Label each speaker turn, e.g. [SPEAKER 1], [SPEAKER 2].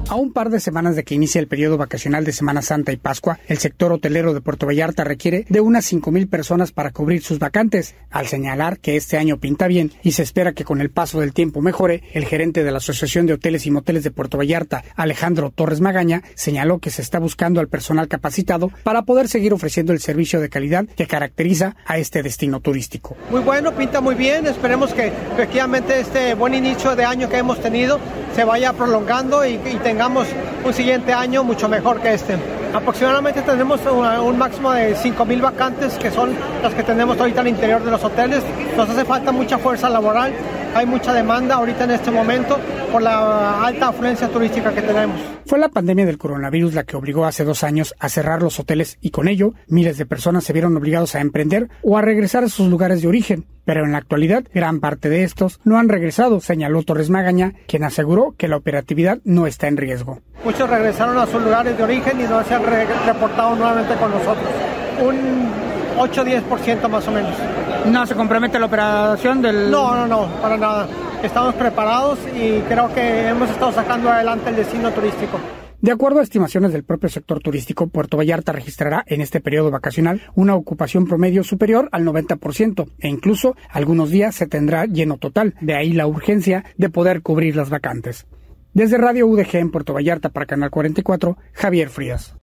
[SPEAKER 1] A un par de semanas de que inicie el periodo vacacional de Semana Santa y Pascua, el sector hotelero de Puerto Vallarta requiere de unas 5,000 personas para cubrir sus vacantes. Al señalar que este año pinta bien y se espera que con el paso del tiempo mejore, el gerente de la Asociación de Hoteles y Moteles de Puerto Vallarta, Alejandro Torres Magaña, señaló que se está buscando al personal capacitado para poder seguir ofreciendo el servicio de calidad que caracteriza a este destino turístico.
[SPEAKER 2] Muy bueno, pinta muy bien. Esperemos que efectivamente este buen inicio de año que hemos tenido se vaya prolongando y tengamos un siguiente año mucho mejor que este. Aproximadamente tenemos un máximo de 5,000 vacantes, que son las que tenemos ahorita al interior de los hoteles. Nos hace falta mucha fuerza laboral, hay mucha demanda ahorita en este momento por la alta afluencia turística que tenemos.
[SPEAKER 1] Fue la pandemia del coronavirus la que obligó hace 2 años a cerrar los hoteles y con ello miles de personas se vieron obligados a emprender o a regresar a sus lugares de origen. Pero en la actualidad, gran parte de estos no han regresado, señaló Torres Magaña, quien aseguró que la operatividad no está en riesgo.
[SPEAKER 2] Muchos regresaron a sus lugares de origen y no se han reportado nuevamente con nosotros. Un 8-10% más o menos.
[SPEAKER 1] ¿No se compromete la operación del...?
[SPEAKER 2] No, para nada. Estamos preparados y creo que hemos estado sacando adelante el destino turístico.
[SPEAKER 1] De acuerdo a estimaciones del propio sector turístico, Puerto Vallarta registrará en este periodo vacacional una ocupación promedio superior al 90% e incluso algunos días se tendrá lleno total, de ahí la urgencia de poder cubrir las vacantes. Desde Radio UDG en Puerto Vallarta para Canal 44, Javier Frías.